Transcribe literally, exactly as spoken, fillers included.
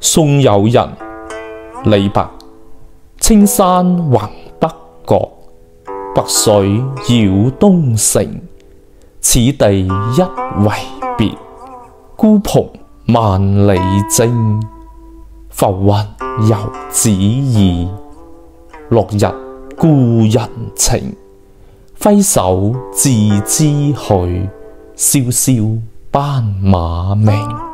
送友人，李白。青山橫北角，白水繞東城。此地一為別，孤蓬萬里征。浮雲遊子意，落日故人情。揮手自知去，蕭蕭斑馬鳴。